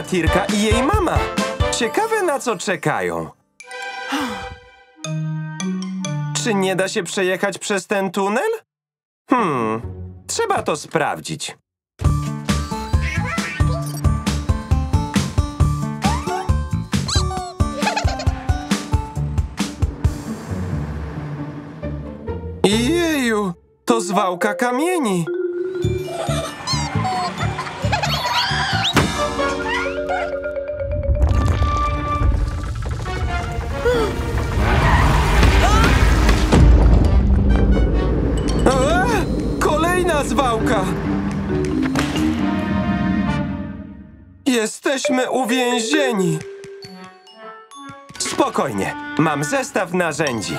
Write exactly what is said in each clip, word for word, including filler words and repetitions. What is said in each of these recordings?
Tirka i jej mama. Ciekawe, na co czekają. Czy nie da się przejechać przez ten tunel? Hmm, trzeba to sprawdzić. Jeju, to zwałka kamieni. A, kolejna zwałka. Jesteśmy uwięzieni. Spokojnie, mam zestaw narzędzi.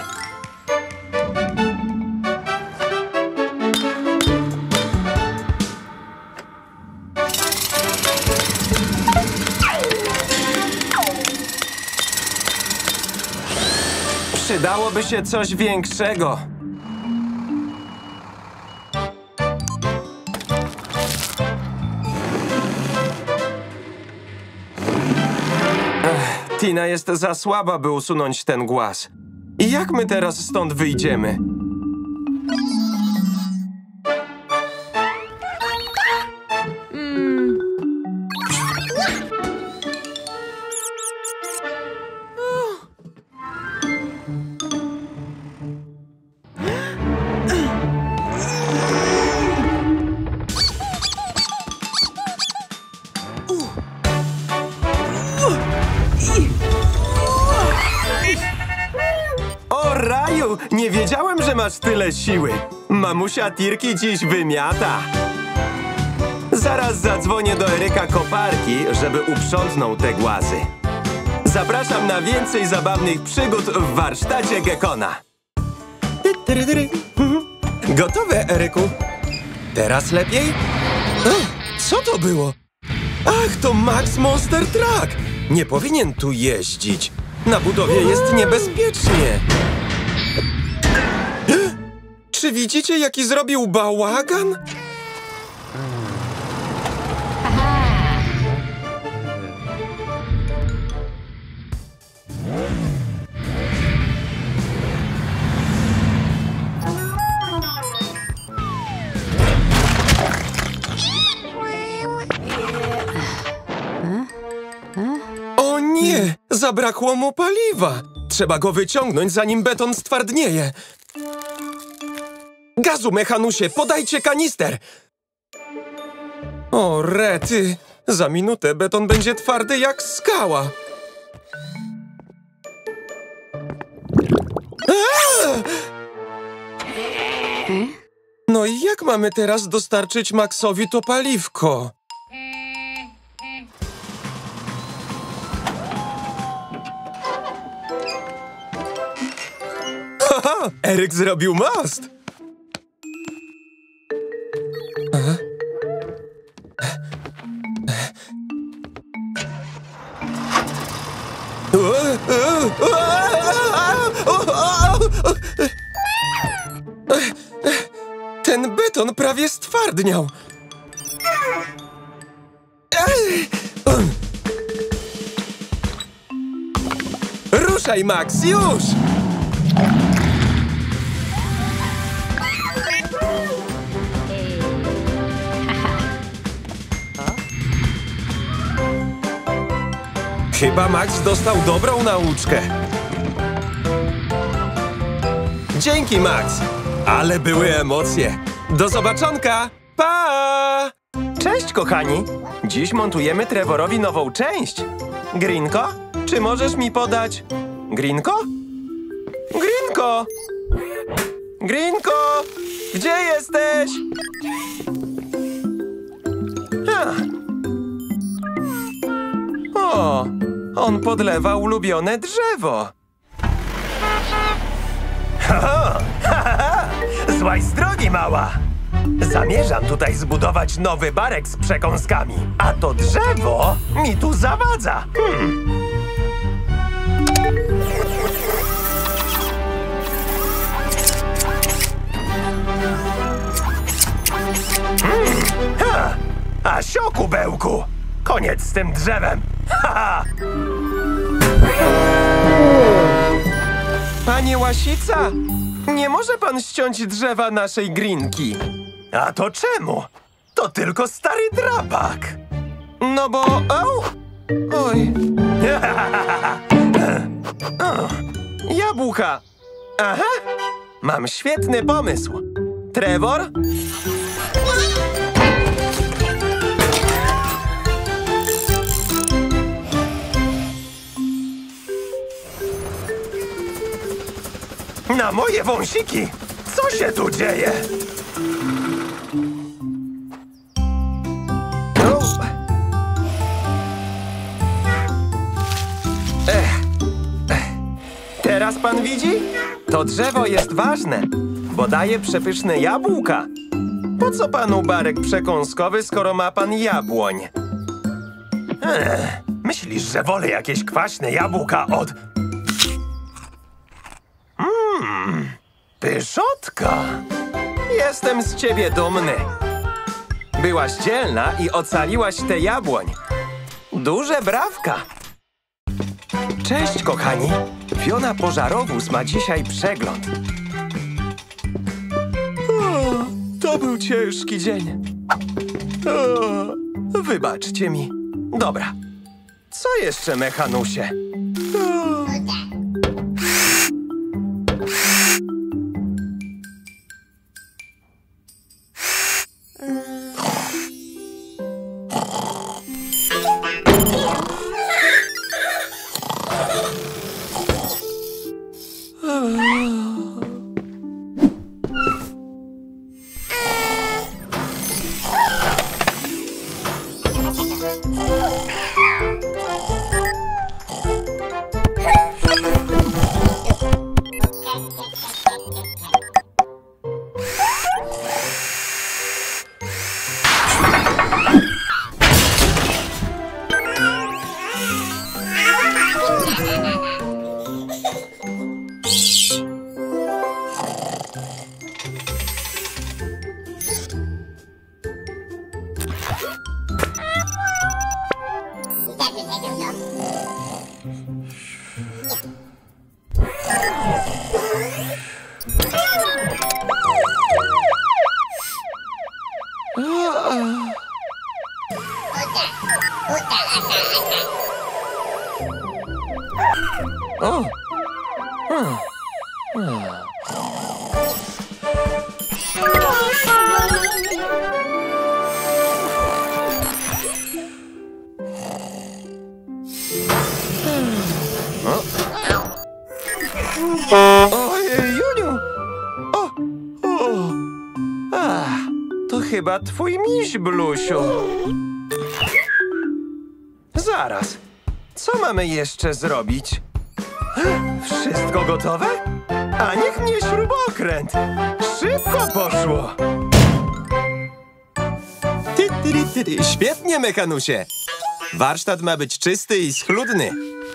Przydałoby się coś większego. Ech, Tina jest za słaba, by usunąć ten głaz. I jak my teraz stąd wyjdziemy? O raju! Nie wiedziałem, że masz tyle siły. Mamusia Tirki dziś wymiata. Zaraz zadzwonię do Eryka Koparki, żeby uprzątnął te głazy. Zapraszam na więcej zabawnych przygód w warsztacie Gekona. Gotowe, Eryku? Teraz lepiej? Ech, co to było? Ach, to Max Monster Truck! Nie powinien tu jeździć. Na budowie jest niebezpiecznie. Czy widzicie, jaki zrobił bałagan? O nie! Zabrakło mu paliwa! Trzeba go wyciągnąć, zanim beton stwardnieje. Gazu, mechanusie, podajcie kanister! O, rety! Za minutę beton będzie twardy jak skała. Aaa! No i jak mamy teraz dostarczyć Maxowi to paliwko? Haha! Eryk zrobił most! Aha. Ten beton prawie stwardniał. Ruszaj, Max, już! Chyba Max dostał dobrą nauczkę. Dzięki, Max! Ale były emocje. Do zobaczonka! Pa! Cześć, kochani! Dziś montujemy Trevorowi nową część. Grinko, czy możesz mi podać... Grinko? Grinko! Grinko! Gdzie jesteś? Ha. O! On podlewa ulubione drzewo. Ha, ha, ha. Złaź z drogi, mała. Zamierzam tutaj zbudować nowy barek z przekąskami, a to drzewo mi tu zawadza. Hmm. Hmm. Ha. Asio, kubełku, Koniec z tym drzewem! Ha! Panie Łasica, nie może pan ściąć drzewa naszej Grinki. A to czemu? To tylko stary drapak. No bo... Au! Oj. O, jabłka. Aha! Mam świetny pomysł. Trevor? Na moje wąsiki! Co się tu dzieje? No. Ech. Ech. Teraz pan widzi? To drzewo jest ważne, bo daje przepyszne jabłka. Po co panu barek przekąskowy, skoro ma pan jabłoń? Ech. Myślisz, że wolę jakieś kwaśne jabłka od... Mmm, pyszotka. Jestem z ciebie dumny. Byłaś dzielna i ocaliłaś tę jabłoń. Duże brawka. Cześć, kochani. Fiona Pożarowóz ma dzisiaj przegląd. O, to był ciężki dzień. O, wybaczcie mi. Dobra. Co jeszcze, Mechanusie? O. O! Hmm. Hmm. Ojej, Juniu! O! O! Ach, to chyba twój miś, Blusiu. Zaraz. Co mamy jeszcze zrobić? Wszystko gotowe? A niech mnie śrubokręt! Szybko poszło! Ty, ty, ty, ty. Świetnie, Mechanusie! Warsztat ma być czysty i schludny.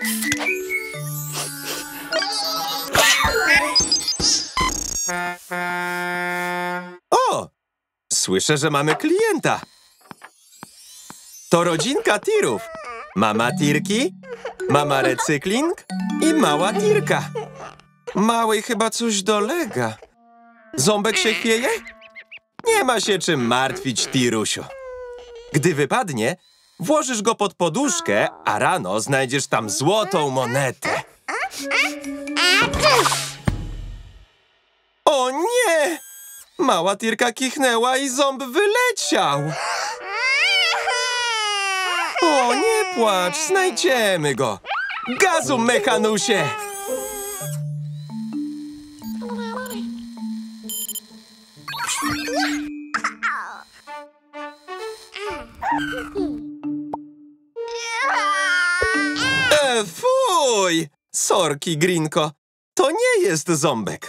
O! Słyszę, że mamy klienta. To rodzinka tirów. Mama Tirki, mama Recykling i mała Tirka. Małej chyba coś dolega. Ząbek się chwieje? Nie ma się czym martwić, Tirusiu. Gdy wypadnie, włożysz go pod poduszkę, a rano znajdziesz tam złotą monetę. O nie! Mała Tirka kichnęła i ząb wyleciał. O, nie płacz, znajdziemy go. Gazu, Mechanusie! E, fuj! Sorki, Grinko. To nie jest ząbek.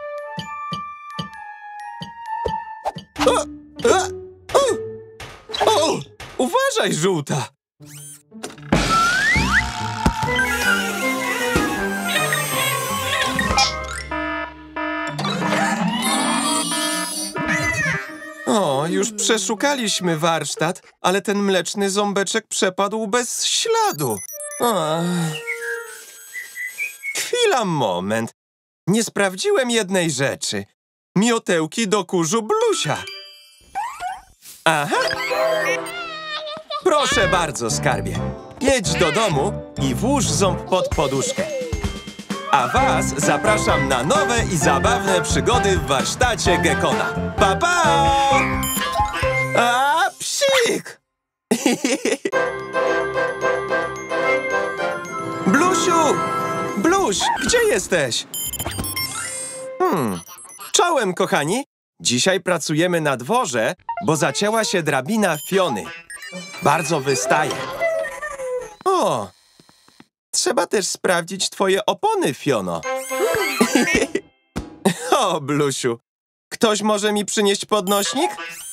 O, o, o, o, uważaj, żółta! O, O, już przeszukaliśmy warsztat, ale ten mleczny ząbeczek przepadł bez śladu. Ach. Chwila, moment. Nie sprawdziłem jednej rzeczy. Miotełki do kurzu Blusia. Aha! Proszę bardzo, skarbie. Jedź do domu i włóż ząb pod poduszkę. A was zapraszam na nowe i zabawne przygody w warsztacie Gekona. Pa, pa! A, psik! Blusiu! Bluś, gdzie jesteś? Hmm, czołem, kochani. Dzisiaj pracujemy na dworze, bo zacięła się drabina Fiony. Bardzo wystaje. O, trzeba też sprawdzić twoje opony, Fiono. O, Blusiu, ktoś może mi przynieść podnośnik?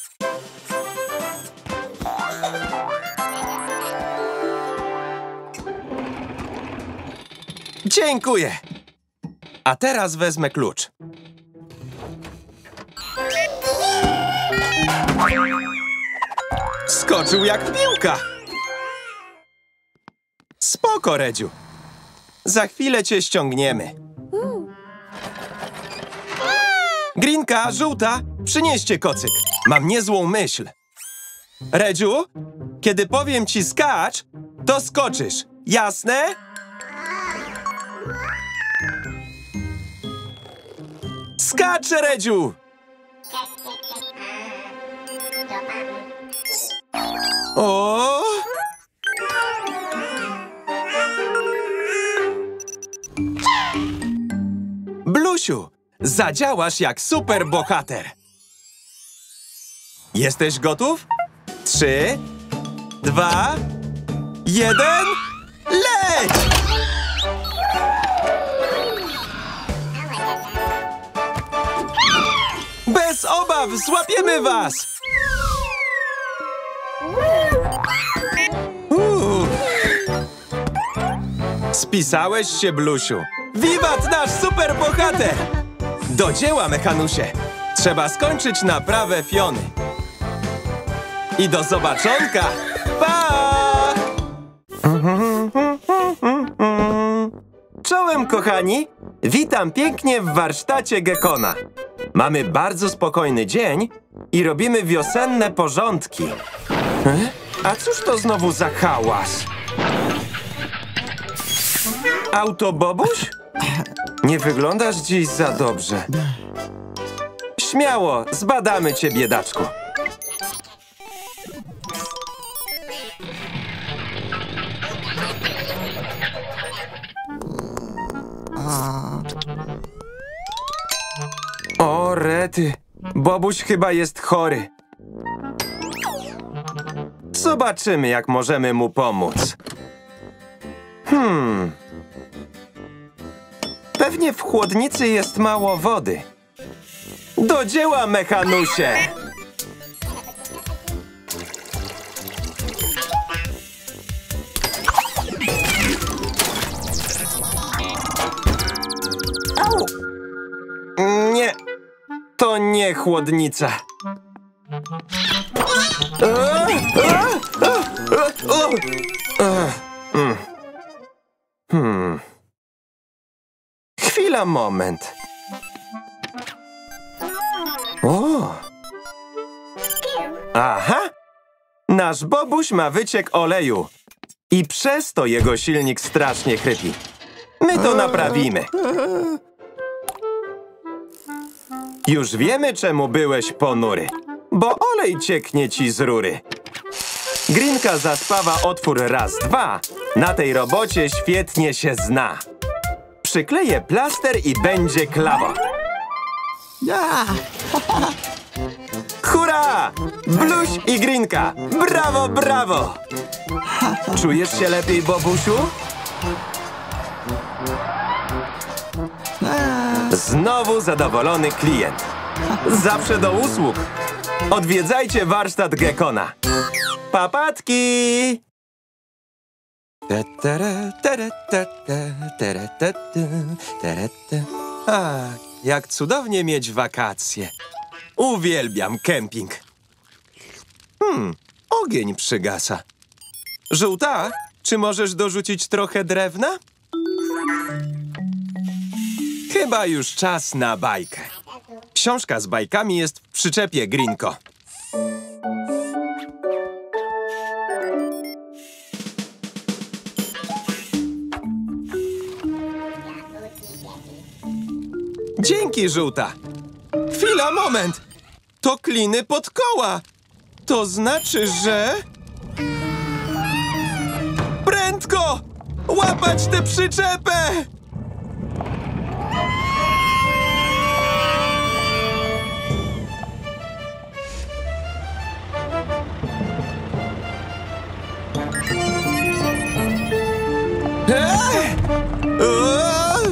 Dziękuję. A teraz wezmę klucz. Skoczył jak piłka. Spoko, Redziu. Za chwilę cię ściągniemy. Grinka, żółta, przynieście kocyk. Mam niezłą myśl. Redziu, kiedy powiem ci skacz, to skoczysz. Jasne? Skacz, Redziu! O! Blusiu, zadziałasz jak super bohater. Jesteś gotów? Trzy, dwa, jeden, leć! Bez obaw, złapiemy was! Uuu. Spisałeś się, Blusiu. Wiwat nasz superbohater! Do dzieła, Mechanusie. Trzeba skończyć naprawę Fiony. I do zobaczonka! Pa! Czołem, kochani! Witam pięknie w warsztacie Gekona. Mamy bardzo spokojny dzień i robimy wiosenne porządki. A cóż to znowu za hałas? Auto Bobuś? Nie wyglądasz dziś za dobrze. Śmiało, zbadamy cię, biedaczku. O, rety. Bobuś chyba jest chory. Zobaczymy, jak możemy mu pomóc. Hmm. Pewnie w chłodnicy jest mało wody. Do dzieła, Mechanusie! Nie, to nie chłodnica. Hmm. Chwila, moment. O! Aha! Nasz Bobuś ma wyciek oleju. I przez to jego silnik strasznie chrypi. My to naprawimy. Już wiemy, czemu byłeś ponury. Bo olej cieknie ci z rury. Grinka zaspawa otwór raz, dwa. Na tej robocie świetnie się zna. Przykleję plaster i będzie klawa. Hurra! Bluś i Grinka! Brawo, brawo! Czujesz się lepiej, Bobusiu? Znowu zadowolony klient. Zawsze do usług. Odwiedzajcie warsztat Gekona. Papatki! A, jak cudownie mieć wakacje. Uwielbiam kemping. Hmm, ogień przygasa. Żółta, czy możesz dorzucić trochę drewna? Chyba już czas na bajkę. Książka z bajkami jest w przyczepie, Grinko. Dzięki, żółta. Chwila, moment. To kliny pod koła. To znaczy, że... Prędko! Łapać tę przyczepę! Eee! O!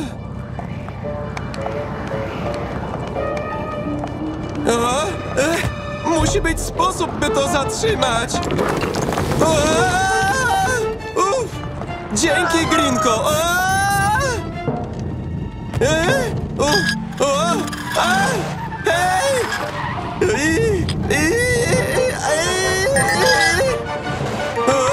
O! E! Musi być sposób, by to zatrzymać! O! Uf! Dzięki, Grinko! O! E! O! O! A! Hej! I! I! I! O!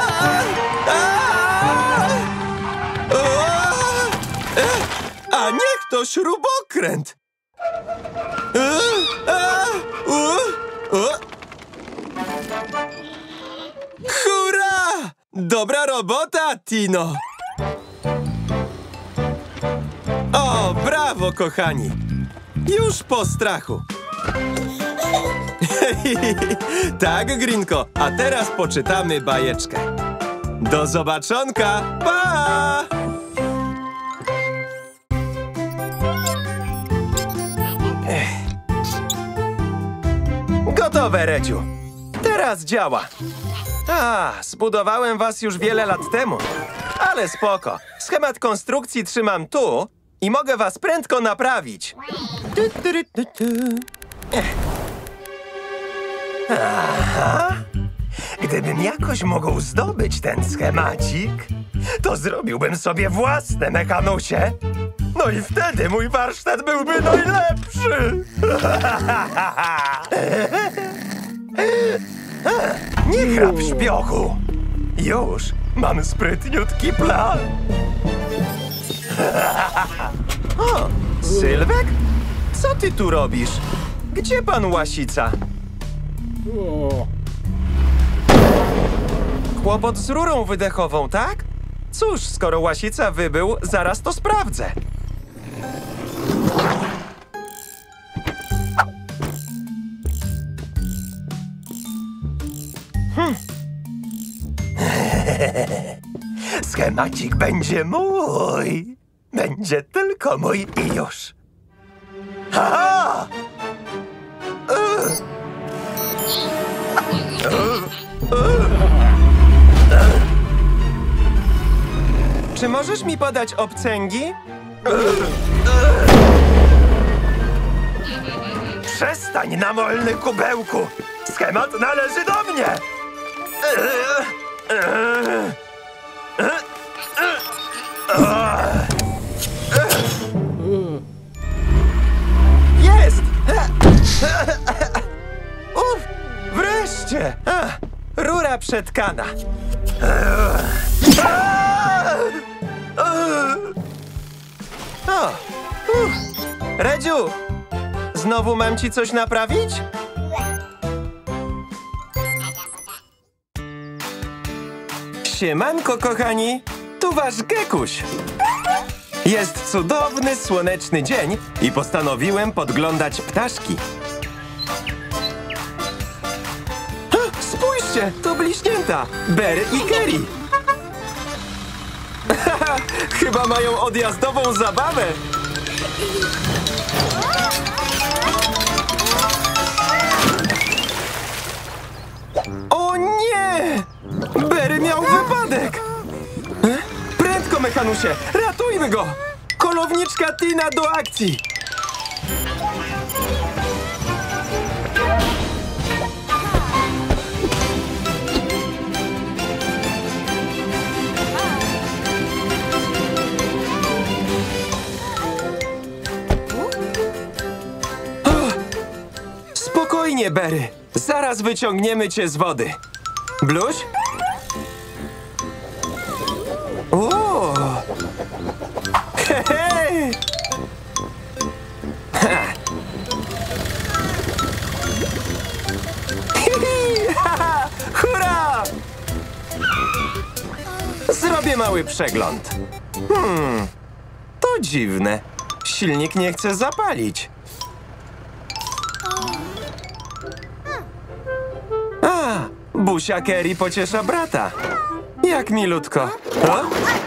A! O! E! A niech to śrubokręt! E! A! O! O! Hurra! Dobra robota, Tino! O, brawo, kochani! Już po strachu. Tak, Grinko, a teraz poczytamy bajeczkę. Do zobaczonka! Pa! Ech. Gotowe, Redziu. Teraz działa. A, zbudowałem was już wiele lat temu. Ale spoko. Schemat konstrukcji trzymam tu i mogę was prędko naprawić. Tu, tu, tu, tu. Ech. Aha. Gdybym jakoś mógł zdobyć ten schemacik, to zrobiłbym sobie własne mechanusie. No i wtedy mój warsztat byłby najlepszy. Nie chrap, śpiochu. Już mam sprytniutki plan. O, Sylwek? Co ty tu robisz? Gdzie pan Łasica? Kłopot z rurą wydechową, tak? Cóż, skoro Łasica wybył, zaraz to sprawdzę. Hm. Schemacik będzie mój. Będzie tylko mój i już. Ha! Uh. Uh. Uh. Czy możesz mi podać obcęgi? Przestań, namolny kubełku! Schemat należy do mnie! Jest! Uf, wreszcie! Rura przetkana. O! Uf. Redziu! Znowu mam ci coś naprawić? Siemanko, kochani! Tu wasz Gekuś! Jest cudowny, słoneczny dzień i postanowiłem podglądać ptaszki. Ha, spójrzcie, to bliźnięta! Ber i Kerry! Chyba mają odjazdową zabawę! O nie! Berry miał wypadek! Prędko, mechanusie! Ratujmy go! Kolowniczka Tina do akcji! Spokojnie, Berry. Zaraz wyciągniemy cię z wody. Bluś? O! Hej! Hej! Ha! Hihi! Ha, ha! Hurra! Zrobię mały przegląd. Hmm, to dziwne. Silnik nie chce zapalić. A, busia Kerry pociesza brata. Jak milutko. O?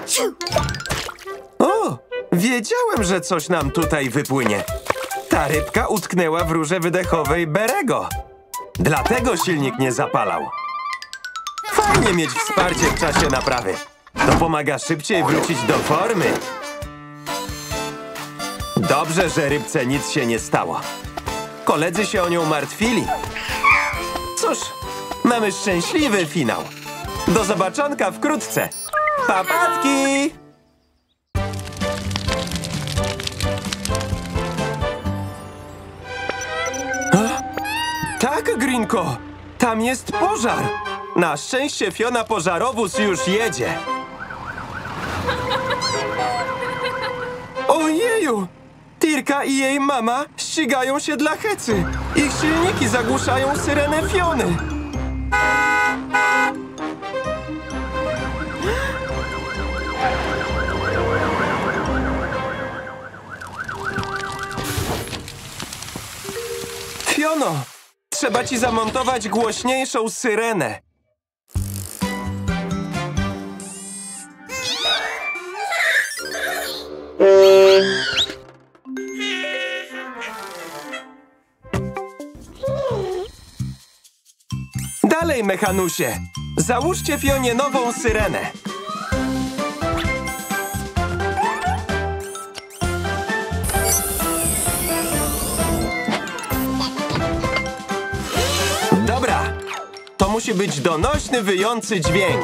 O, wiedziałem, że coś nam tutaj wypłynie. Ta rybka utknęła w rurze wydechowej Berego. Dlatego silnik nie zapalał. Fajnie mieć wsparcie w czasie naprawy. To pomaga szybciej wrócić do formy. Dobrze, że rybce nic się nie stało. Koledzy się o nią martwili. Cóż, mamy szczęśliwy finał. Do zobaczonka wkrótce. Papatki! Tak, Grinko. Tam jest pożar. Na szczęście Fiona pożarowóz już jedzie. Ojeju! Tirka i jej mama ścigają się dla hecy. Ich silniki zagłuszają syrenę Fiony. Fiono, trzeba ci zamontować głośniejszą syrenę. Dalej, mechanusie. Załóżcie Fionie nową syrenę. Dobra. To musi być donośny, wyjący dźwięk.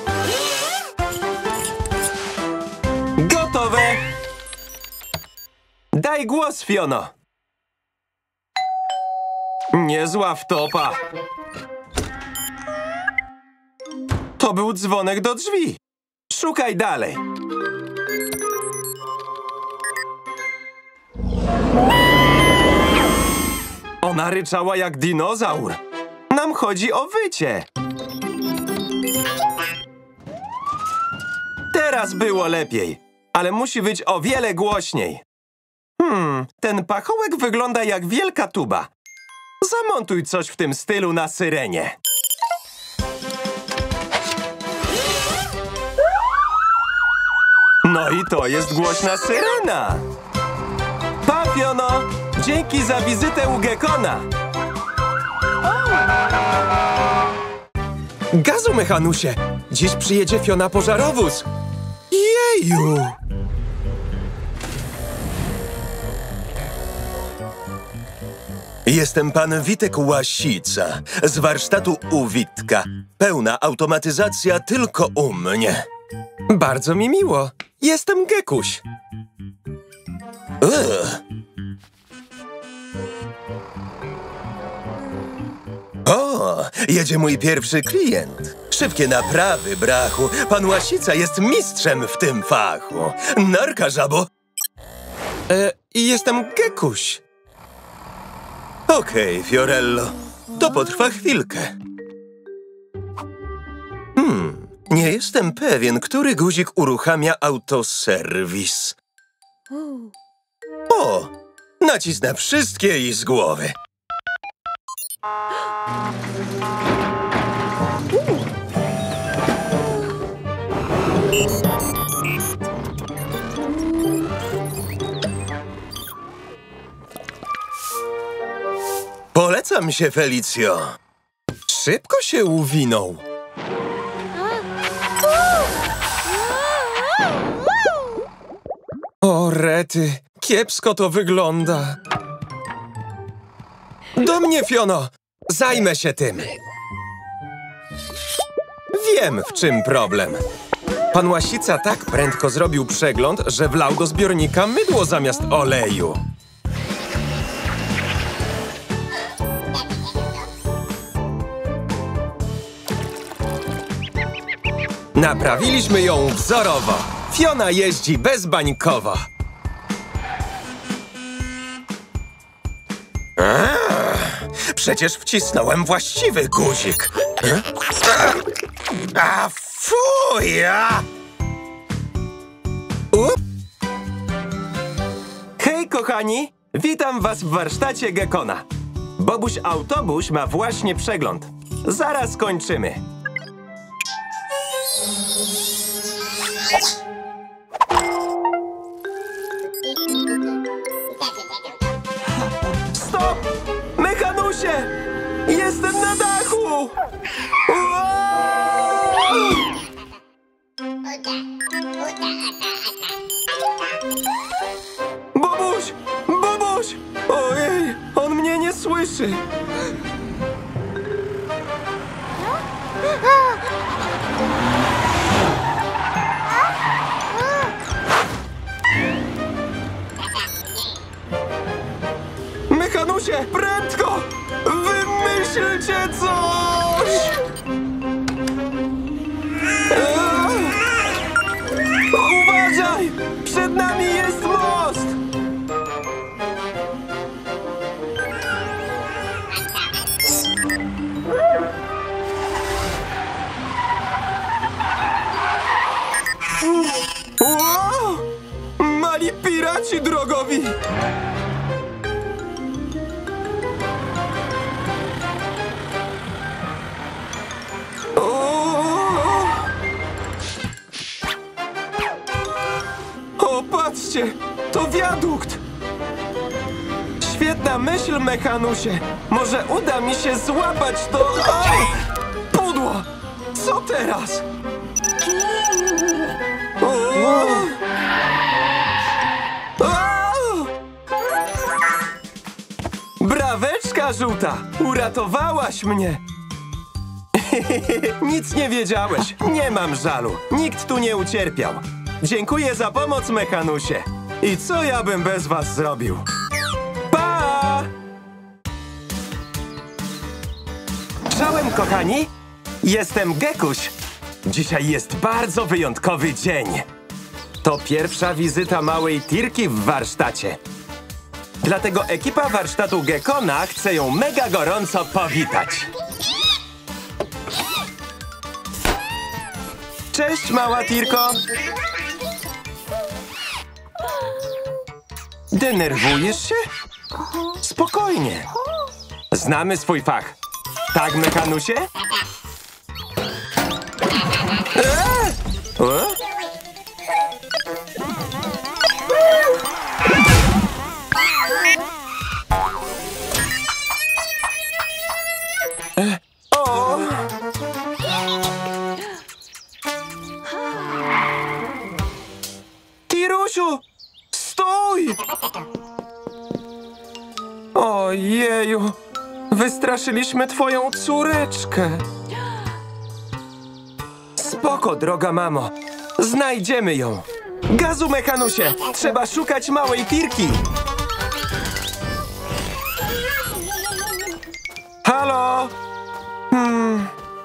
Gotowe. Daj głos, Fiono. Niezła wtopa. To był dzwonek do drzwi. Szukaj dalej. Ona ryczała jak dinozaur. Nam chodzi o wycie. Teraz było lepiej, ale musi być o wiele głośniej. Hmm, ten pachołek wygląda jak wielka tuba. Zamontuj coś w tym stylu na syrenie. No i to jest głośna syrena. Pa, Fiono! Dzięki za wizytę u Gekona. Gazu, mechanusie! Dziś przyjedzie Fiona pożarowóz. Jeju! Jestem pan Witek Łasica z warsztatu u Witka. Pełna automatyzacja tylko u mnie. Bardzo mi miło. Jestem Gekuś. Ugh. O, jedzie mój pierwszy klient. Szybkie naprawy, brachu. Pan Łasica jest mistrzem w tym fachu. Narka, żabo. E, jestem Gekuś. Okej, okay, Fiorello. To potrwa chwilkę. Hmm, nie jestem pewien, który guzik uruchamia autoserwis. O, nacisnę wszystkie i z głowy. Polecam się, Felicjo. Szybko się uwinął. O, rety, kiepsko to wygląda. Do mnie, Fiono! Zajmę się tym. Wiem, w czym problem. Pan Łasica tak prędko zrobił przegląd, że wlał do zbiornika mydło zamiast oleju. Naprawiliśmy ją wzorowo. Fiona jeździ bezbańkowo. Eee, przecież wcisnąłem właściwy guzik. A fuja! Up. Hej, kochani! Witam was w warsztacie Gekona. Bobuś Autobuś ma właśnie przegląd. Zaraz kończymy. Stop! Mechanusie! Jestem na dachu! Wow! Bobuś! Bobuś! Ojej, on mnie nie słyszy. Mechanusie, prędko! Wymyślcie coś! Eee! Uważaj! Przed nami jest most! Wow! Mali piraci drogowi! O, patrzcie! To wiadukt! Świetna myśl, Mechanusie! Może uda mi się złapać to... O! Pudło! Co teraz? O! O! Braweczka, żółta! Uratowałaś mnie! Nic nie wiedziałeś. Nie mam żalu. Nikt tu nie ucierpiał. Dziękuję za pomoc, Mechanusie. I co ja bym bez was zrobił? Pa! Czołem, kochani! Jestem Gekuś. Dzisiaj jest bardzo wyjątkowy dzień. To pierwsza wizyta małej Tirki w warsztacie. Dlatego ekipa warsztatu Gekona chce ją mega gorąco powitać. Cześć, mała Tirko. Denerwujesz się? Spokojnie. Znamy swój fach. Tak, Mechanusie? Eee! O? E, o! Tirusiu! Stój! Ojeju! Wystraszyliśmy twoją córeczkę. Spoko, droga mamo. Znajdziemy ją. Gazu, Mechanusie! Trzeba szukać małej Tirki. Halo? Hmm.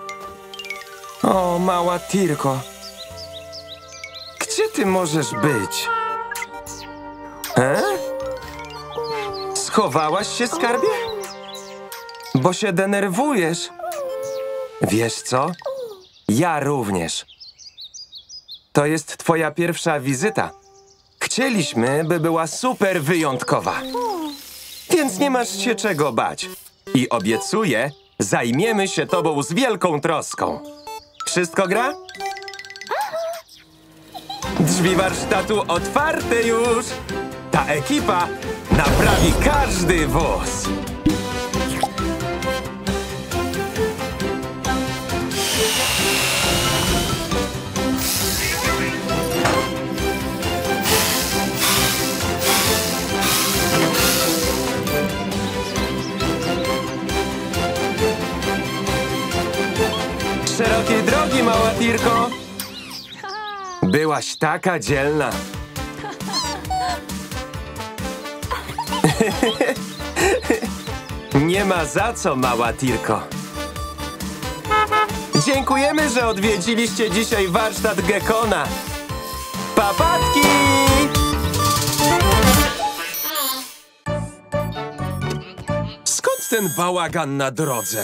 O, mała Tirko. Gdzie ty możesz być? E? Schowałaś się, skarbie? Bo się denerwujesz. Wiesz co? Ja również. To jest twoja pierwsza wizyta. Chcieliśmy, by była super wyjątkowa. Więc nie masz się czego bać. I obiecuję, zajmiemy się tobą z wielką troską. Wszystko gra? Drzwi warsztatu otwarte już. Ta ekipa naprawi każdy wóz. Szerokiej drogi, mała Tirko. Byłaś taka dzielna. Nie ma za co, mała Tirko. Dziękujemy, że odwiedziliście dzisiaj warsztat Gekona. Papatki! Skąd ten bałagan na drodze?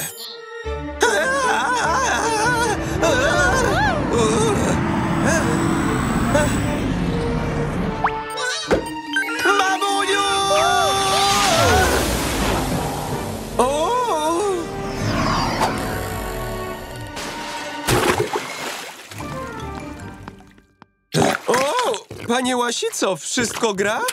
Babuniu! O! O, panie Łasico, wszystko gra?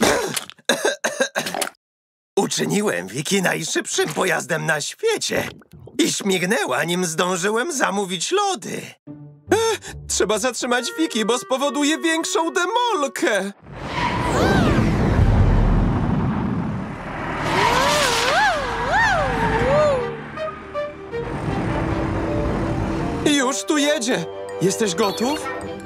Uczyniłem Wiki najszybszym pojazdem na świecie i śmignęła, nim zdążyłem zamówić lody. Trzeba zatrzymać Wiki, bo spowoduje większą demolkę. Już tu jedzie. Jesteś gotów?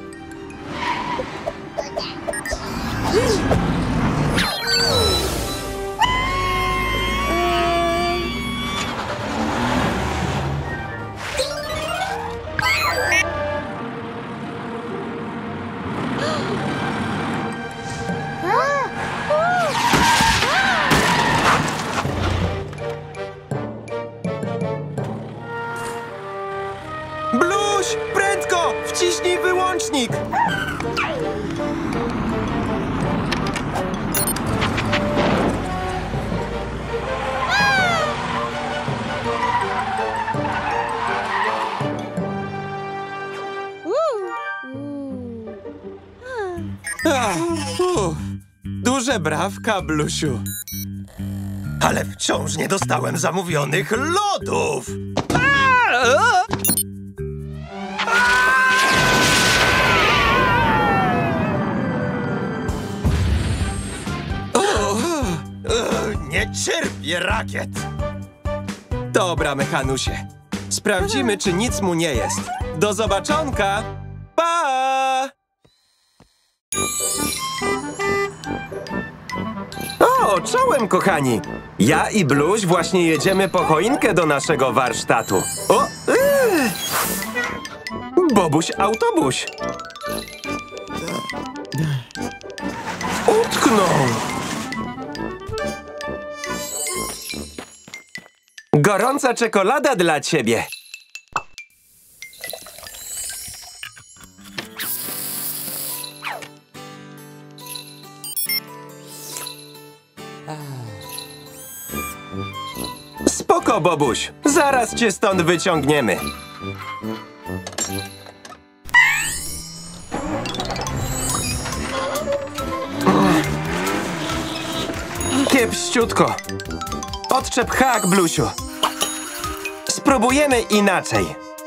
Bluś, prędko! Wciśnij wyłącznik! Ach, uff. Duże brawka, Blusiu. Ale wciąż nie dostałem zamówionych lodów. Ugh, nie cierpię rakiet. Dobra, Mechanusie. Sprawdzimy, czy nic mu nie jest. Do zobaczonka! Pa! O, czołem, kochani! Ja i Bluś właśnie jedziemy po choinkę do naszego warsztatu. O! Yy. Bobuś autobuś. Utknął. Gorąca czekolada dla ciebie. Spoko, Bobuś. Zaraz cię stąd wyciągniemy. Kiepściutko. Odczep hak, Blusiu. Spróbujemy inaczej.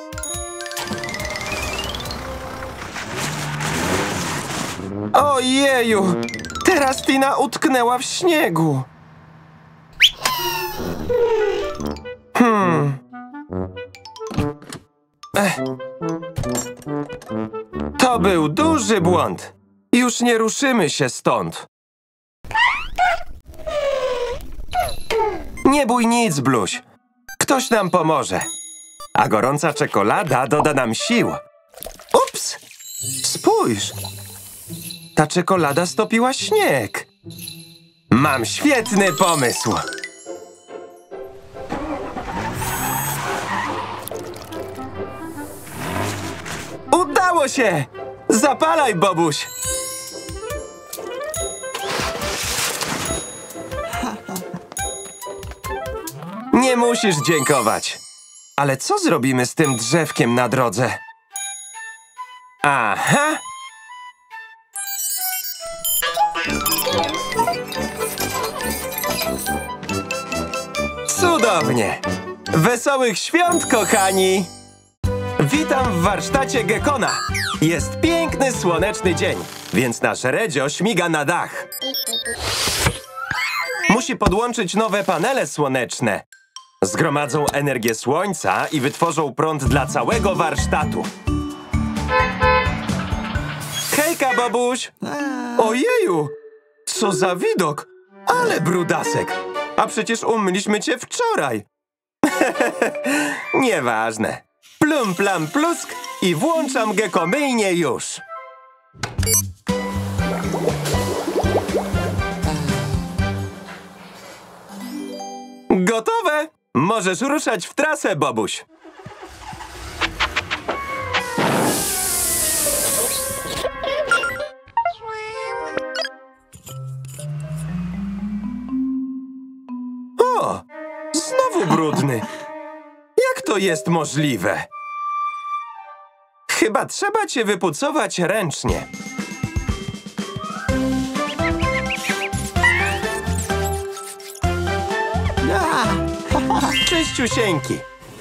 Ojeju! Teraz Tina utknęła w śniegu. Hmm. Ech. To był duży błąd. Już nie ruszymy się stąd. Nie bój nic, Bluś. Ktoś nam pomoże. A gorąca czekolada doda nam sił. Ups! Spójrz! Ta czekolada stopiła śnieg. Mam świetny pomysł. Udało się! Zapalaj, Bobuś! Nie musisz dziękować. Ale co zrobimy z tym drzewkiem na drodze? Aha! Cudownie! Wesołych świąt, kochani! Witam w warsztacie Gekona. Jest piękny, słoneczny dzień, więc nasz Redzio śmiga na dach. Musi podłączyć nowe panele słoneczne. Zgromadzą energię słońca i wytworzą prąd dla całego warsztatu. Hejka, Bobuś! Ojeju! Co za widok! Ale brudasek! A przecież umyliśmy cię wczoraj! Nieważne. Plum! plam, plam, plusk i włączam gekomyjnię już. Gotowe! Możesz ruszać w trasę, Bobuś. O! Znowu brudny. Jak to jest możliwe? Chyba trzeba cię wypucować ręcznie. Czyściusieńki.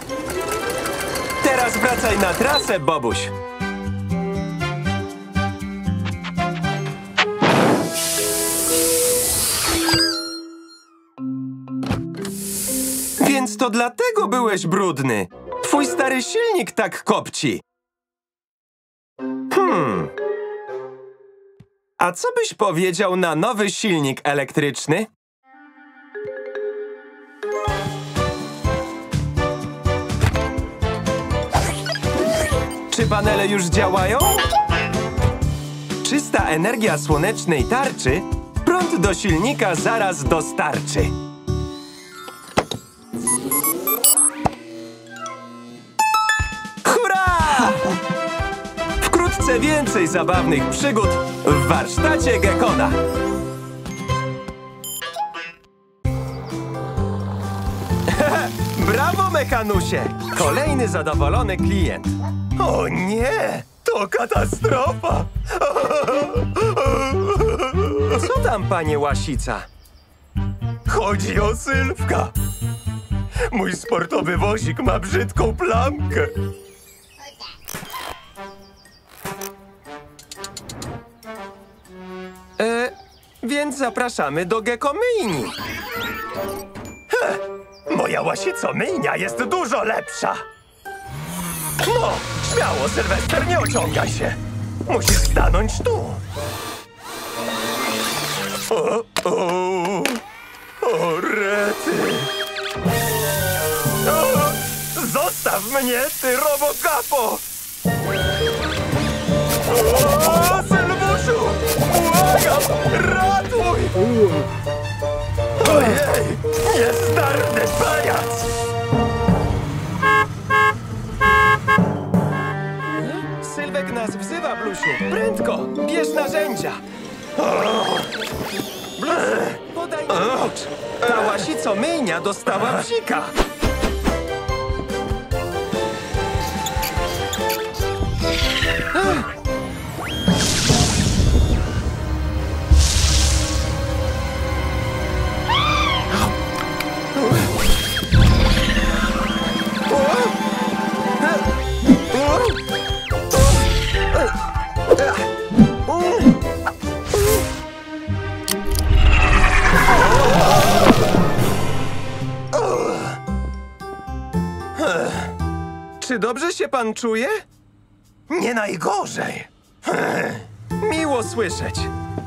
Teraz wracaj na trasę, Bobuś. Więc to dlatego byłeś brudny. Twój stary silnik tak kopci. Hmm. A co byś powiedział na nowy silnik elektryczny? Czy panele już działają? Czysta energia słonecznej tarczy prąd do silnika zaraz dostarczy. Hurra! Wkrótce więcej zabawnych przygód w warsztacie Gekona. Brawo, Mekanusie! Kolejny zadowolony klient. O nie! To katastrofa! Co tam, panie Łasica? Chodzi o Sylwka. Mój sportowy wozik ma brzydką plamkę. E, więc zapraszamy do gekomyjni. Moja łasicomyjnia jest dużo lepsza. No, śmiało, Sylwester, nie ociągaj się. Musisz stanąć tu. O, o, o, rety. O, zostaw mnie, ty robokapo! O, Sylwuszu! Błagam, ratuj! Ojej, niezdarny pajac! Sylwek nas wzywa, Blusiu. Prędko, bierz narzędzia. Blusiu, podaj mi klucz. Ta łasicomyjnia dostała psika. Czy dobrze się pan czuje? Nie najgorzej. Miło słyszeć.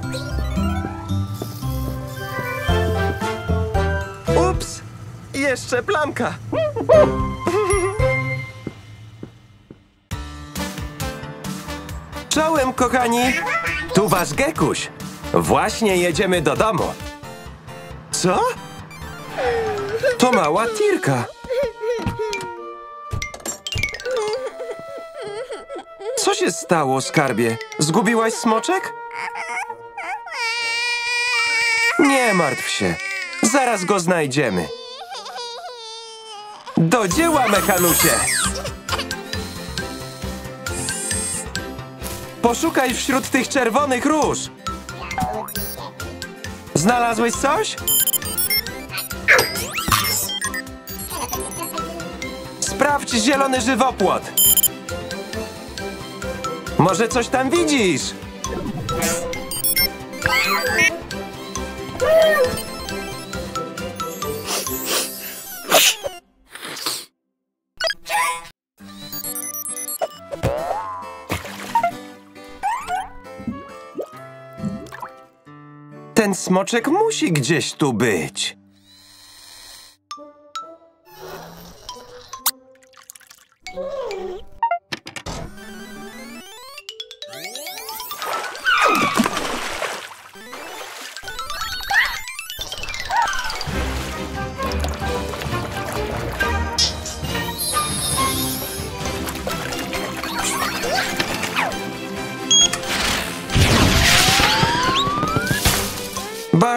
Ups! Jeszcze plamka. Czołem, kochani. Tu wasz Gekuś. Właśnie jedziemy do domu. Co? To mała Tirka. Co się stało, skarbie? Zgubiłaś smoczek? Nie martw się. Zaraz go znajdziemy. Do dzieła, Mekanusie! Poszukaj wśród tych czerwonych róż. Znalazłeś coś? Sprawdź zielony żywopłot. Może coś tam widzisz? Ten smoczek musi gdzieś tu być.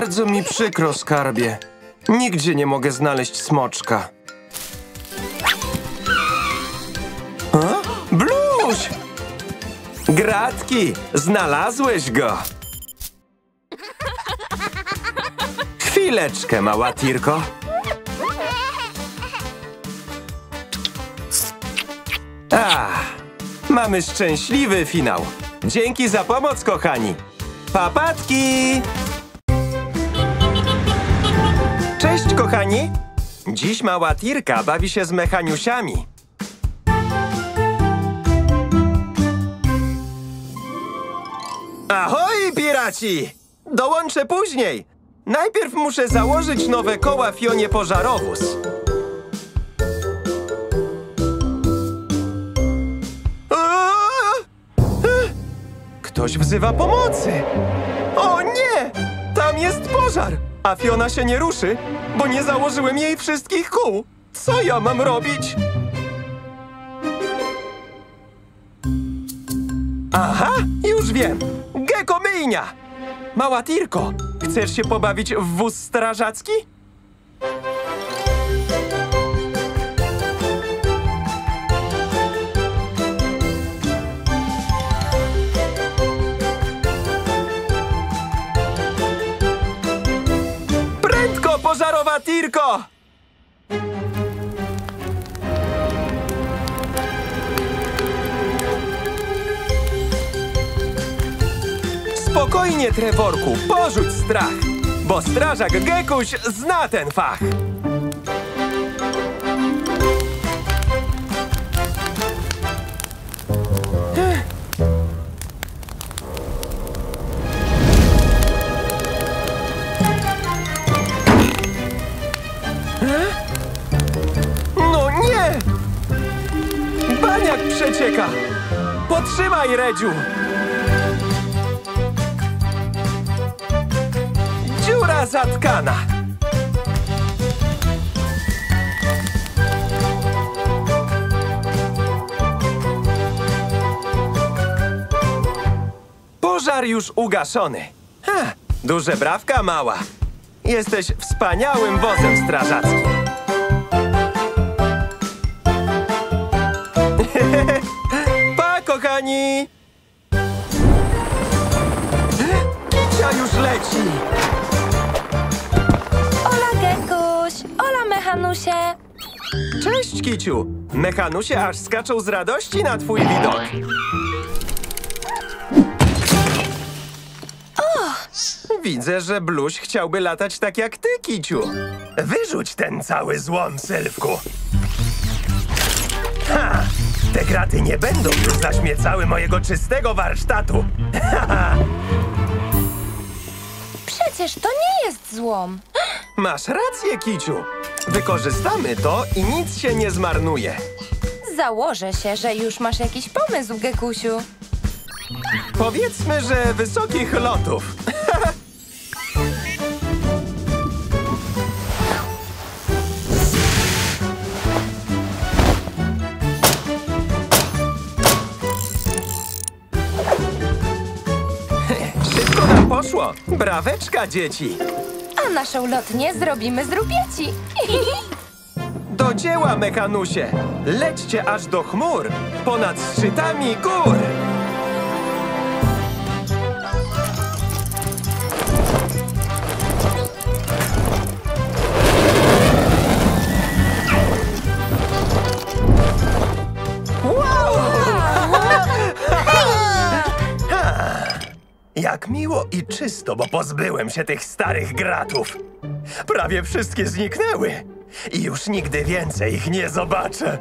Bardzo mi przykro, skarbie. Nigdzie nie mogę znaleźć smoczka. A? Bluś! Gratki, znalazłeś go! Chwileczkę, mała Tirko. A, mamy szczęśliwy finał. Dzięki za pomoc, kochani. Papatki! Cześć, kochani! Dziś mała Tirka bawi się z mechaniusiami. Ahoj, piraci! Dołączę później. Najpierw muszę założyć nowe koła Fionie Pożarowóz. Ktoś wzywa pomocy. O nie! Tam jest pożar, a Fiona się nie ruszy, bo nie założyłem jej wszystkich kół. Co ja mam robić? Aha, już wiem. Gecko myjnia. Mała Tirko, chcesz się pobawić w wóz strażacki? Prędko, pożarowa Tirko! Spokojnie, Trevorku, porzuć strach, bo strażak Gekuś zna ten fach. No nie! Baniak przecieka! Potrzymaj, Redziu! Dziura zatkana! Pożar już ugaszony. Ha, duże brawka, mała. Jesteś wspaniałym wozem strażackim. Pa, kochani! Kicia już leci! Ola, Gekuś! Ola, mechanusie! Cześć, Kiciu! Mechanusie aż skaczą z radości na twój widok. Widzę, że Bluś chciałby latać tak jak ty, Kiciu. Wyrzuć ten cały złom, Sylwku. Ha! Te kraty nie będą już zaśmiecały mojego czystego warsztatu. Przecież to nie jest złom. Masz rację, Kiciu. Wykorzystamy to i nic się nie zmarnuje. Założę się, że już masz jakiś pomysł, Gekusiu. Powiedzmy, że wysokich lotów. Szybko nam poszło. Braweczka, dzieci. A naszą lotnię zrobimy z rupieci. Do dzieła, mechanusie. Lećcie aż do chmur, ponad szczytami gór. Jak miło i czysto, bo pozbyłem się tych starych gratów. Prawie wszystkie zniknęły i już nigdy więcej ich nie zobaczę.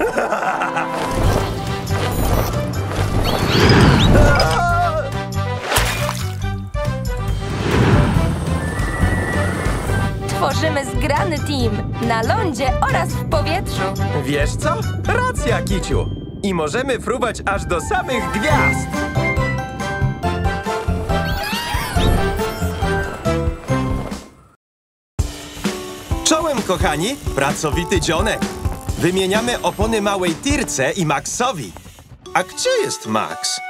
Tworzymy zgrany team na lądzie oraz w powietrzu. Wiesz co? Racja, Kiciu. I możemy fruwać aż do samych gwiazd. Czołem, kochani, pracowity dzionek. Wymieniamy opony małej Tirce i Maxowi. A gdzie jest Max?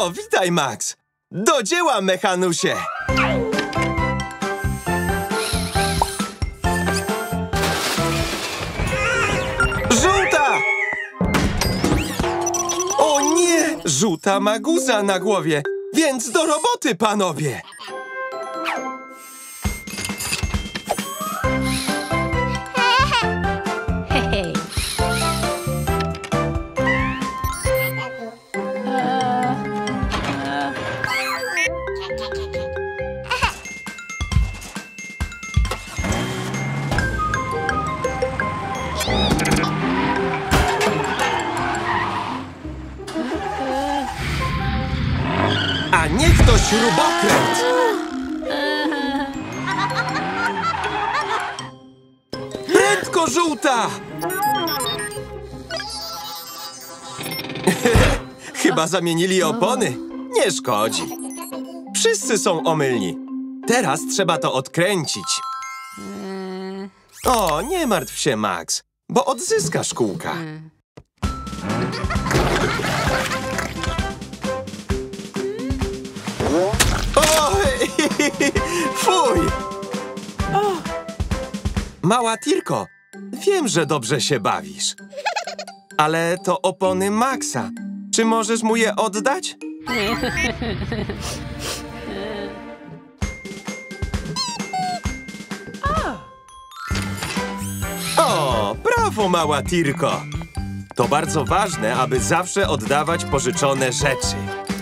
O, witaj, Max! Do dzieła, Mechanusie! Żółta! O nie! Żółta ma guza na głowie, więc do roboty, panowie! Hej. A niech to śrubokręt! Prędko, żółta! Chyba zamienili opony. Nie szkodzi. Wszyscy są omylni. Teraz trzeba to odkręcić. O, nie martw się, Max, bo odzyskasz kółka. O, fuj! Mała Tirko, wiem, że dobrze się bawisz. Ale to opony Maxa. Czy możesz mu je oddać? O, brawo, mała Tirko! To bardzo ważne, aby zawsze oddawać pożyczone rzeczy.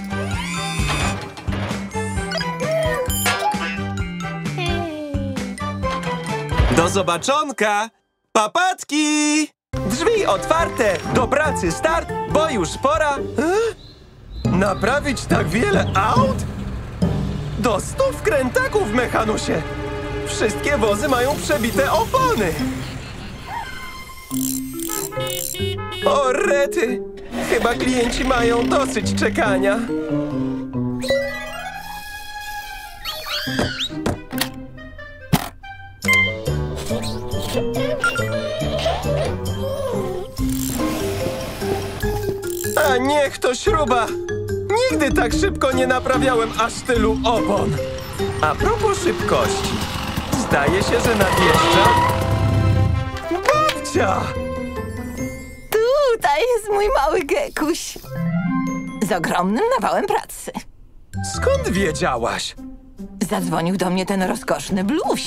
Do zobaczonka! Papatki! Drzwi otwarte! Do pracy start, bo już pora... E? Naprawić tak wiele aut? Do stu wkrętaków, Mechanusie! Wszystkie wozy mają przebite opony! O, rety! Chyba klienci mają dosyć czekania. A niech to śruba! Nigdy tak szybko nie naprawiałem aż tylu opon. A propos szybkości, zdaje się, że nadjeżdża... Babcia! Tutaj jest mój mały Gekuś. Z ogromnym nawałem pracy. Skąd wiedziałaś? Zadzwonił do mnie ten rozkoszny bluś.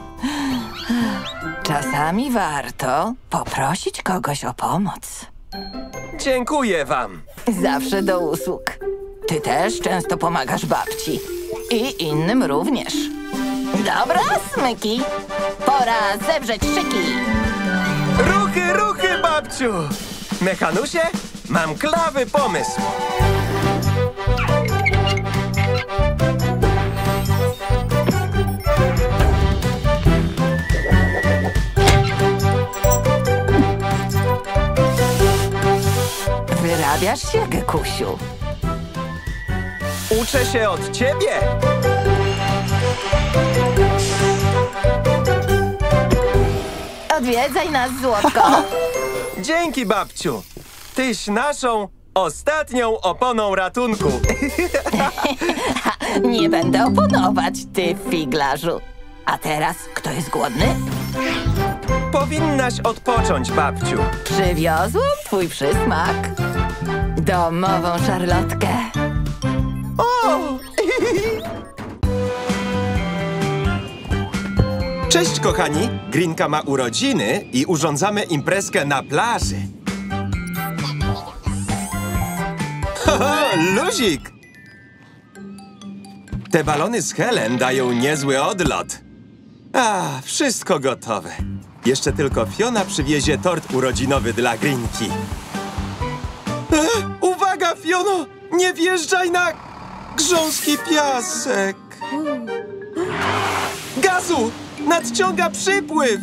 Czasami warto poprosić kogoś o pomoc. Dziękuję wam. Zawsze do usług. Ty też często pomagasz babci. I innym również. Dobra, smyki. Pora zewrzeć szyki. Ruchy, ruchy, babciu! Mechanusie, mam klawy pomysł. Wyrabiasz się, Gekusiu. Uczę się od ciebie. Odwiedzaj nas, Złotko. Dzięki, babciu. Tyś naszą ostatnią oponą ratunku. Nie będę oponować, ty figlarzu. A teraz, kto jest głodny? Powinnaś odpocząć, babciu. Przywiozłam twój przysmak. Domową szarlotkę. O! Cześć, kochani! Grinka ma urodziny i urządzamy imprezkę na plaży. Ho, ho, luzik! Te balony z Helen dają niezły odlot. A, wszystko gotowe. Jeszcze tylko Fiona przywiezie tort urodzinowy dla Grinki. E, uwaga, Fiono! Nie wjeżdżaj na grząski piasek! Gazu! Nadciąga przypływ!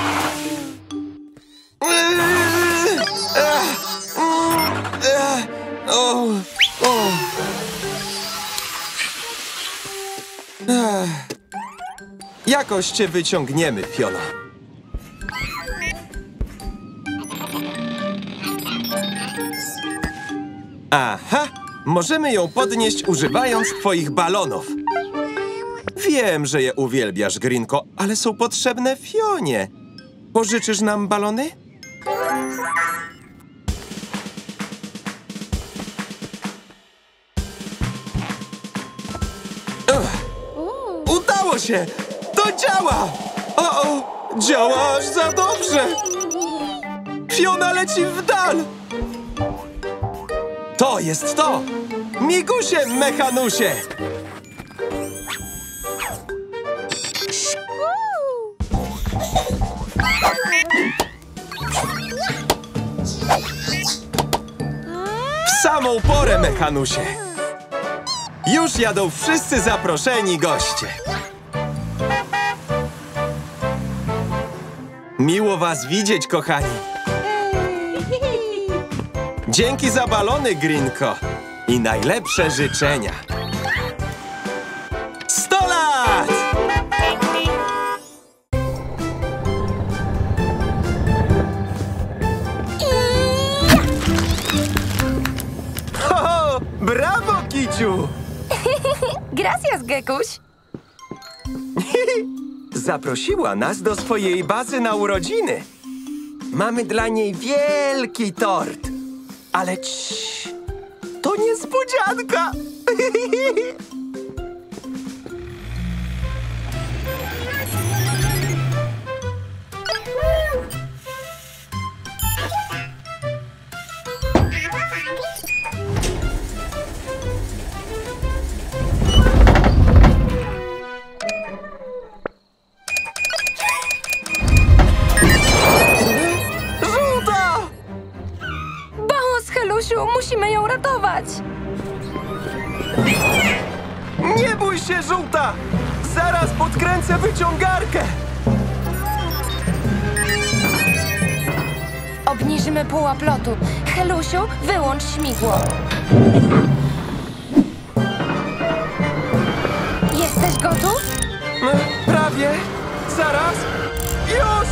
Eee, eh, eh, o, o. Ech. Jakoś cię wyciągniemy, Fiono. Aha! Możemy ją podnieść używając twoich balonów. Wiem, że je uwielbiasz, Grinko, ale są potrzebne Fionie. Pożyczysz nam balony? Ugh. Udało się! To działa! O, o, działa aż za dobrze! Fiona leci w dal! To jest to! Migusie, mechanusie! W samą porę, mechanusie! Już jadą wszyscy zaproszeni goście. Miło was widzieć, kochani. Dzięki za balony, Grinko. I najlepsze życzenia. Sto lat! Ho, brawo, Kiciu! Gracias, Gekuś. Zaprosiła nas do swojej bazy na urodziny. Mamy dla niej wielki tort. Ale cii, to niespodzianka. Musimy ją ratować! Nie bój się, Żółta! Zaraz podkręcę wyciągarkę! Obniżymy pułap lotu. Helusiu, wyłącz śmigło. Jesteś gotów? Prawie. Zaraz. Już!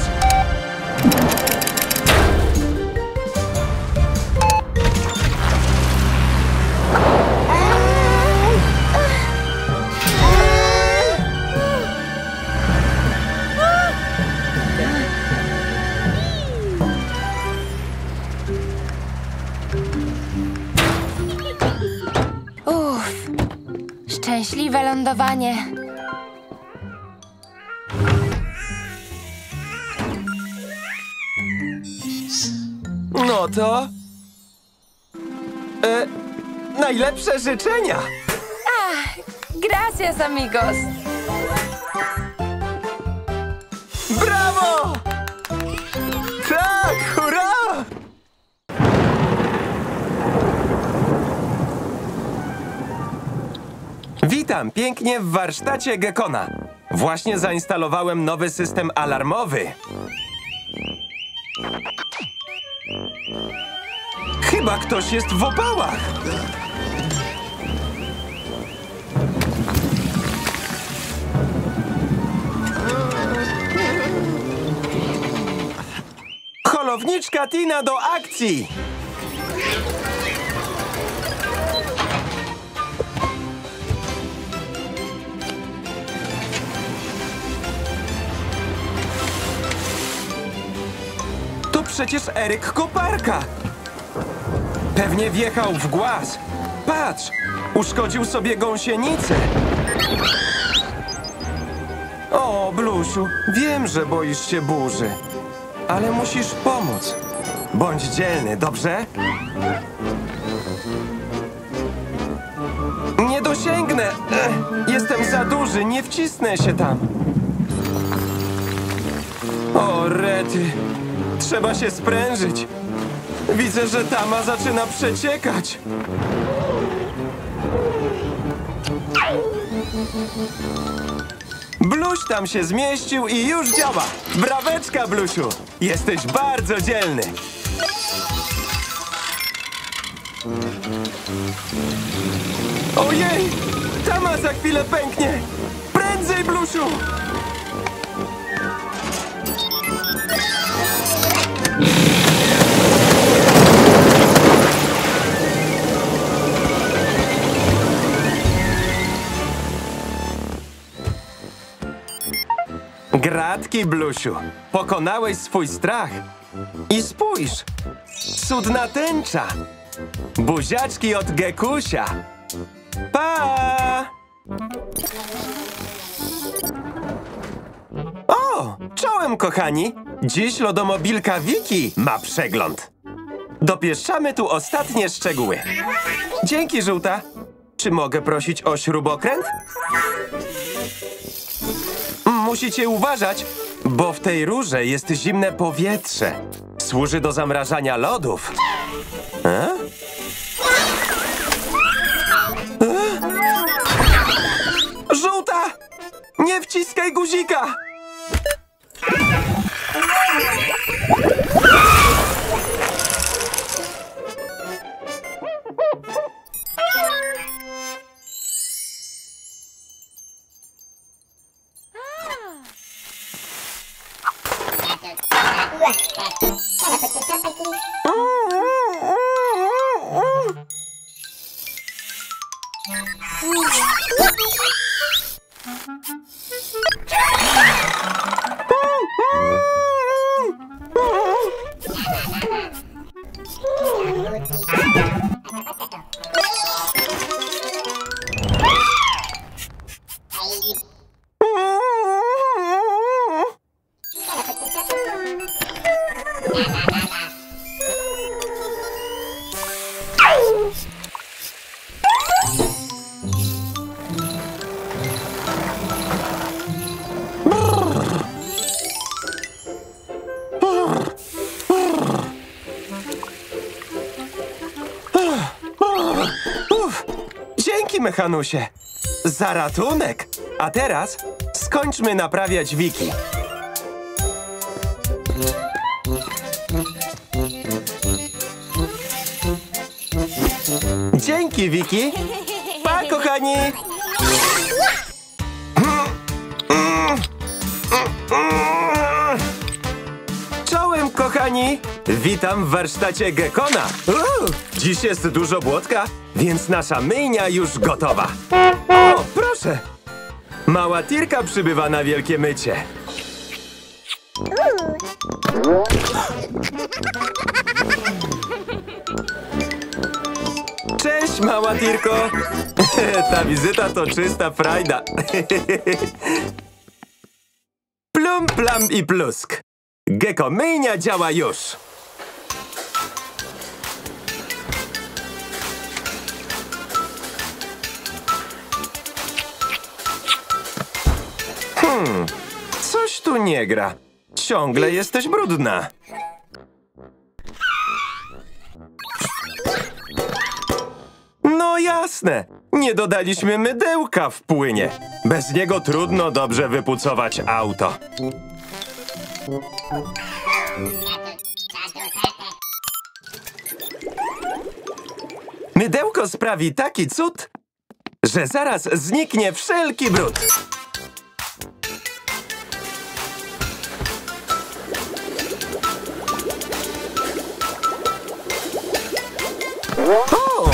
Szczęśliwe lądowanie. No to... E, najlepsze życzenia! Ach, gracias, amigos! Brawo! Tak, hurra! Witam pięknie w warsztacie Gekona. Właśnie zainstalowałem nowy system alarmowy. Chyba ktoś jest w opałach. Holowniczka Tina do akcji! To przecież Eryk Koparka! Pewnie wjechał w głaz. Patrz! Uszkodził sobie gąsienicę. O, Blusiu, wiem, że boisz się burzy. Ale musisz pomóc. Bądź dzielny, dobrze? Nie dosięgnę. Ech, jestem za duży, nie wcisnę się tam. O, rety. Trzeba się sprężyć. Widzę, że tama zaczyna przeciekać. Bluś tam się zmieścił i już działa. Braweczka, Blusiu. Jesteś bardzo dzielny. Ojej! Tama za chwilę pęknie. Prędzej, Blusiu! Gratki, Blusiu. Pokonałeś swój strach. I spójrz. Cudna tęcza. Buziaczki od Gekusia. Pa! O, czołem, kochani. Dziś lodomobilka Wiki ma przegląd. Dopieszczamy tu ostatnie szczegóły. Dzięki, żółta. Czy mogę prosić o śrubokręt? Musicie uważać, bo w tej rurze jest zimne powietrze. Służy do zamrażania lodów. E? E? Żółta! Nie wciskaj guzika! Dzięki, mechanusie. Za ratunek. A teraz skończmy naprawiać Wiki. Dzięki, Wiki. Pa, kochani. Czołem, kochani. Witam w warsztacie Gekona. Uuu, dziś jest dużo błotka, więc nasza myjnia już gotowa. O, proszę. Mała Tirka przybywa na wielkie mycie. Cześć, mała Tirko. Ta wizyta to czysta frajda. Plum, plam i plusk. Gecko myjnia działa już. Hmm, coś tu nie gra. Ciągle jesteś brudna. No jasne, nie dodaliśmy mydełka w płynie. Bez niego trudno dobrze wypucować auto. Mydełko sprawi taki cud, że zaraz zniknie wszelki brud. O!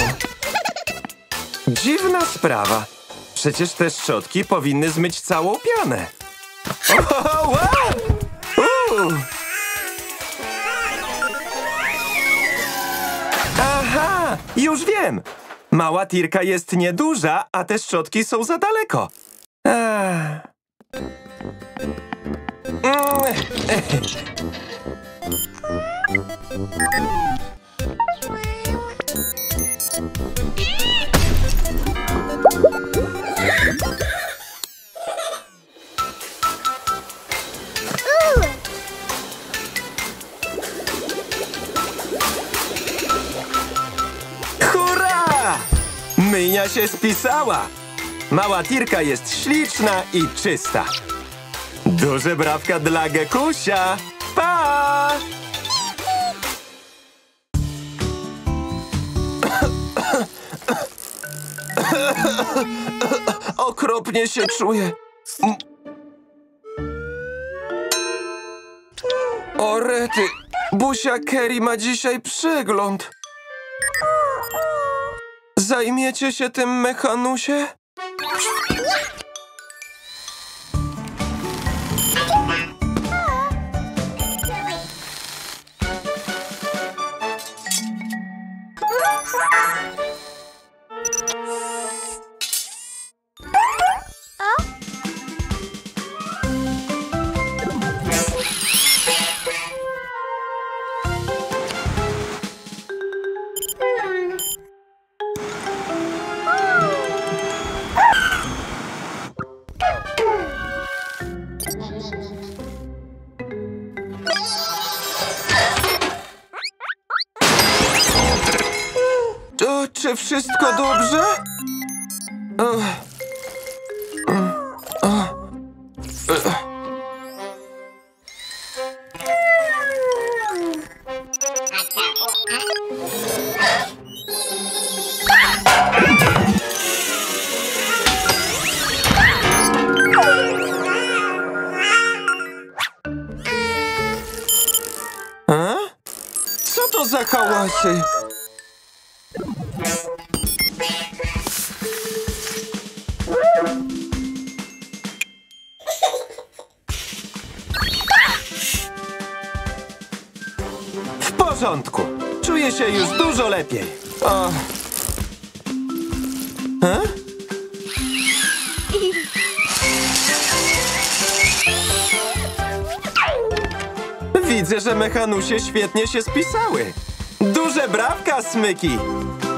Dziwna sprawa. Przecież te szczotki powinny zmyć całą pianę. O, wow! U! Aha! Już wiem! Mała Tirka jest nieduża, a te szczotki są za daleko. Ach. Hurra! Myjnia się spisała. Mała Tirka jest śliczna i czysta. Duże brawka dla Gekusia. Pa! Okropnie się czuję. O rety, Busia Kerry ma dzisiaj przegląd. Zajmiecie się tym, mechanusie? Czy wszystko dobrze? Ugh. Ugh. Ugh. A? Co to za hałasy? W porządku. Czuję się już dużo lepiej. O. A? Widzę, że mechanusie świetnie się spisały. Duże brawka, Smyki!